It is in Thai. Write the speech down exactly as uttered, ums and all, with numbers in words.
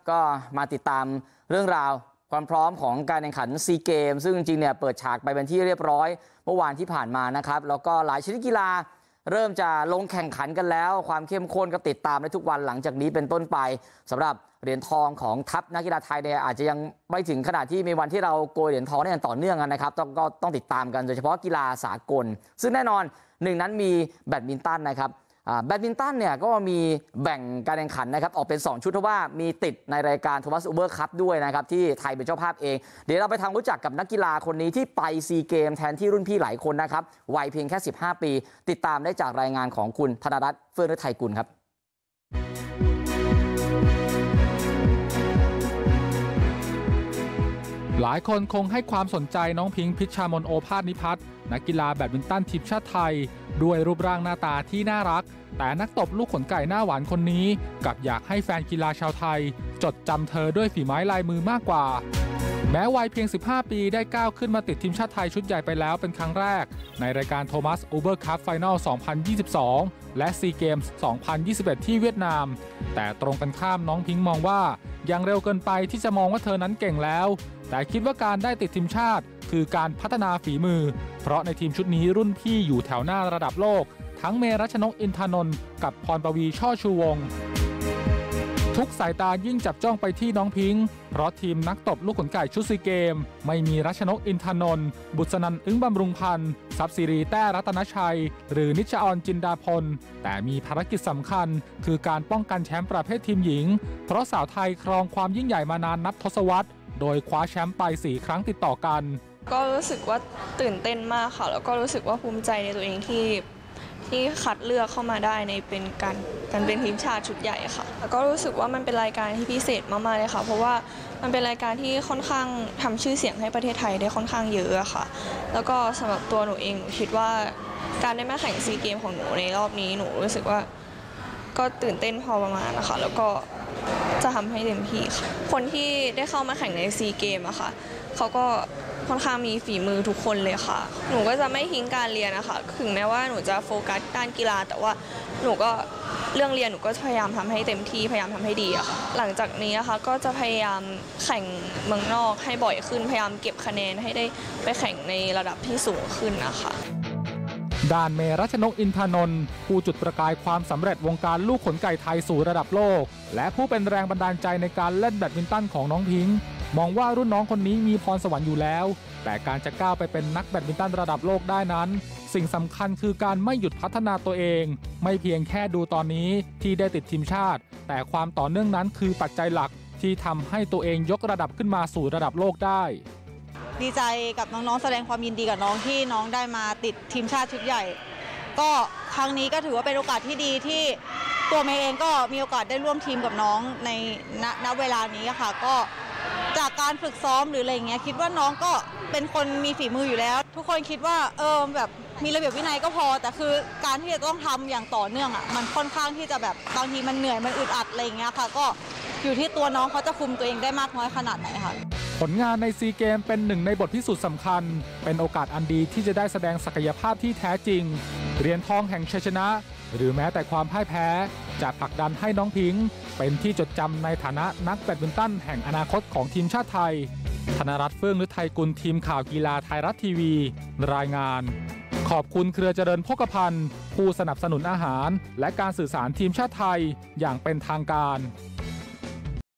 ก็มาติดตามเรื่องราวความพร้อมของการแข่งขันซีเกมซึ่งจริงๆเนี่ยเปิดฉากไปเป็นที่เรียบร้อยเมื่อวานที่ผ่านมานะครับแล้วก็หลายชนิดกีฬาเริ่มจะลงแข่งขันกันแล้วความเข้มข้นก็ติดตามได้ทุกวันหลังจากนี้เป็นต้นไปสำหรับเหรียญทองของทัพนักกีฬาไทยเนี่ยอาจจะยังไม่ถึงขนาดที่มีวันที่เราโกยเหรียญทองได้อย่างต่อเนื่องกันนะครับต้องก็ต้องติดตามกันโดยเฉพาะกีฬาสากลซึ่งแน่นอนหนึ่งนั้นมีแบดมินตันนะครับแบดมินตันเนี่ยก็มีแบ่งการแข่งขันนะครับออกเป็นสองชุดเพราะว่ามีติดในรายการโทมัสอูเบอร์คัพด้วยนะครับที่ไทยเป็นเจ้าภาพเองเดี๋ยวเราไปทำรู้จักกับนักกีฬาคนนี้ที่ไปซีเกมแทนที่รุ่นพี่หลายคนนะครับวัยเพียงแค่สิบห้าปีติดตามได้จากรายงานของคุณธนรัตน์เฟื่องฤทัยกุลครับหลายคนคงให้ความสนใจน้องพิงค์พิชชามนโอภาสนิพัฒน์นักกีฬาแบดมินตันทีมชาติไทยด้วยรูปร่างหน้าตาที่น่ารักแต่นักตบลูกขนไก่หน้าหวานคนนี้กลับอยากให้แฟนกีฬาชาวไทยจดจำเธอด้วยฝีไม้ลายมือมากกว่าแม้วัยเพียงสิบห้าปีได้ก้าวขึ้นมาติดทีมชาติไทยชุดใหญ่ไปแล้วเป็นครั้งแรกในรายการโทมัสอูเบอร์คัพไฟนอล สองพันยี่สิบสอง และซีเกมส์ สองพันยี่สิบเอ็ด ที่เวียดนามแต่ตรงกันข้ามน้องพิงค์มองว่ายังเร็วเกินไปที่จะมองว่าเธอนั้นเก่งแล้วแต่คิดว่าการได้ติดทีมชาติคือการพัฒนาฝีมือเพราะในทีมชุดนี้รุ่นพี่อยู่แถวหน้าระดับโลกทั้งเมรัชนกอินทนนท์กับพรปวีช่อชูวงศ์ทุกสายตายิ่งจับจ้องไปที่น้องพิงค์เพราะทีมนักตบลูกขนไก่ชุดซีเกมไม่มีรัชนกอินทนนท์บุษนันท์อึ้งบำรุงพันธ์ทรัพย์สิริแต้รัตนชัยหรือนิชออนจินดาพลแต่มีภารกิจสำคัญคือการป้องกันแชมป์ประเภททีมหญิงเพราะสาวไทยครองความยิ่งใหญ่มานานนับทศวรรษโดยคว้าแชมป์ไปสี่ครั้งติดต่อกันก็รู้สึกว่าตื่นเต้นมากค่ะแล้วก็รู้สึกว่าภูมิใจในตัวเองที่ที่คัดเลือกเข้ามาได้ในเป็นการการเป็นทีมชาติชุดใหญ่ค่ะแล้วก็รู้สึกว่ามันเป็นรายการที่พิเศษมากๆเลยค่ะเพราะว่ามันเป็นรายการที่ค่อนข้างทำชื่อเสียงให้ประเทศไทยได้ค่อนข้างเยอะค่ะแล้วก็สำหรับตัวหนูเองหนูคิดว่าการได้มาแข่งซีเกมของหนูในรอบนี้หนูรู้สึกว่าก็ตื่นเต้นพอประมาณนะคะแล้วก็จะทำให้เต็มที่ค่ะคนที่ได้เข้ามาแข่งในซีเกมอะค่ะเขาก็ค่อนข้างมีฝีมือทุกคนเลยค่ะหนูก็จะไม่ทิ้งการเรียนนะคะถึงแม้ว่าหนูจะโฟกัสด้านกีฬาแต่ว่าหนูก็เรื่องเรียนหนูก็พยายามทำให้เต็มที่พยายามทำให้ดีอะค่ะหลังจากนี้นะคะก็จะพยายามแข่งเมืองนอกให้บ่อยขึ้นพยายามเก็บคะแนนให้ได้ไปแข่งในระดับที่สูงขึ้นนะคะด้านเมรัชนกอินทนนท์ผู้จุดประกายความสำเร็จวงการลูกขนไก่ไทยสู่ระดับโลกและผู้เป็นแรงบันดาลใจในการเล่นแบดมินตันของน้องพิงค์มองว่ารุ่นน้องคนนี้มีพรสวรรค์อยู่แล้วแต่การจะก้าวไปเป็นนักแบดมินตันระดับโลกได้นั้นสิ่งสำคัญคือการไม่หยุดพัฒนาตัวเองไม่เพียงแค่ดูตอนนี้ที่ได้ติดทีมชาติแต่ความต่อเนื่องนั้นคือปัจจัยหลักที่ทำให้ตัวเองยกระดับขึ้นมาสู่ระดับโลกได้ดีใจกับน้องๆแสดงความยินดีกับน้องที่น้องได้มาติดทีมชาติชุดใหญ่ก็ครั้งนี้ก็ถือว่าเป็นโอกาสที่ดีที่ตัวเมย์เองก็มีโอกาสได้ร่วมทีมกับน้องในณณเวลานี้ค่ะก็จากการฝึกซ้อมหรืออะไรเงี้ยคิดว่าน้องก็เป็นคนมีฝีมืออยู่แล้วทุกคนคิดว่าเออแบบมีระเบียบวินัยก็พอแต่คือการที่จะต้องทำอย่างต่อเนื่องอ่ะมันค่อนข้างที่จะแบบบางทีมันเหนื่อยมันอึดอัดอะไรเงี้ยค่ะก็อยู่ที่ตัวน้องเขาจะคุมตัวเองได้มากน้อยขนาดไหนค่ะผลงานในซีเกมเป็นหนึ่งในบทพิสูจน์สำคัญเป็นโอกาสอันดีที่จะได้แสดงศักยภาพที่แท้จริงเหรียญทองแห่งชัยชนะหรือแม้แต่ความพ่ายแพ้จะผลักดันให้น้องพิงค์เป็นที่จดจำในฐานะนักแบดมินตันแห่งอนาคตของทีมชาติไทยธนรัตน์ เฟื่องฤทัยกุลทีมข่าวกีฬาไทยรัฐทีวีรายงานขอบคุณเครือเจริญโภคภัณฑ์ผู้สนับสนุนอาหารและการสื่อสารทีมชาติไทยอย่างเป็นทางการ